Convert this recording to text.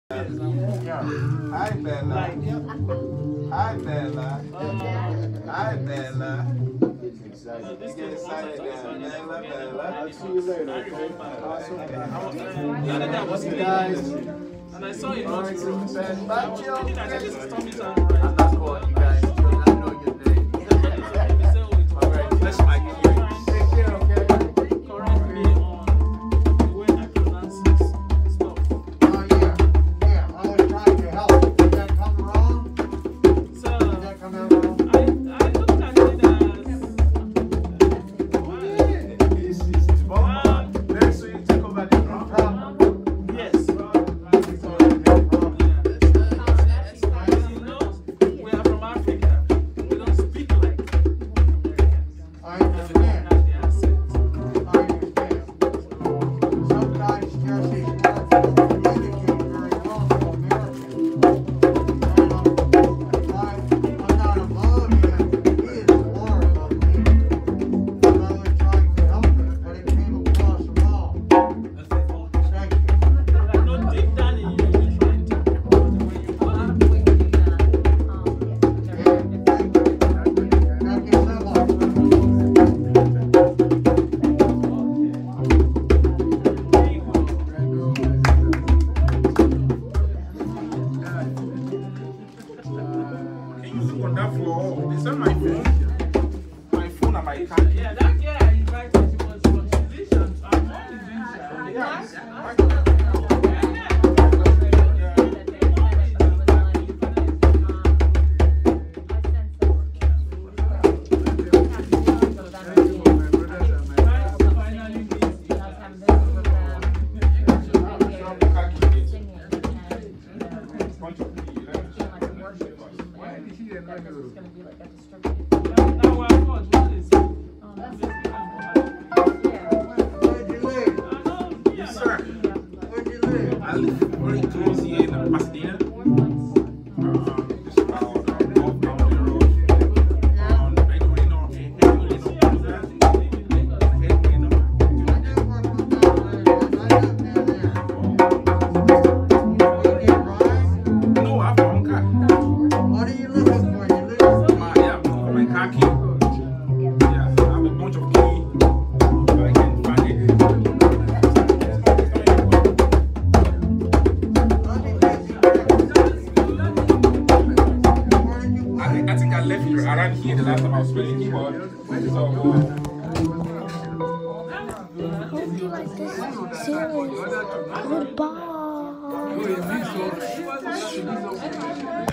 Hi, Bella. Hi, Bella. Hi, Bella. You get excited, Bella, Bella. I'll see you later, okay? Awesome. The other day I was guys. And I saw you not Bye, true. Bye, I'm not calling you guys. I know your name. All right, let's make it. Take care, okay? Correct me on the way I pronounce this stuff. Oh, yeah. I was trying to help. Did that come wrong? So, Did that come out wrong? I looked at it as. Very soon you take over the drum. Yes. We are from Africa. We don't speak like I understand. the accent. I understand. Sometimes Jesse's words don't communicate very well to Americans. I'm not above him. He is far above me. I was trying to help him, but it came across wrong. Thank you. I know deep down in you, you're trying to. Thank you so much. Can you look on that floor? Is that my phone? My phone and my car. Yeah, that girl I invited, she was from musicians. I'm not musician. Finally meet you. Now we're what? What is it? Where'd you live? Yes, sir. Where'd you live? I live very close here in Pasadena. It's about off Boundary Road. Headway, I just work on that. I live near there. You get rides? no, I have my own car. What are you looking for? You live? Yeah, for my car key. Yeah, I have a bunch of keys. I can find it. Let me take you back. Where did you I think I left it around here the last time I was playing keyboard. So, Hope you like this series. Goodbye.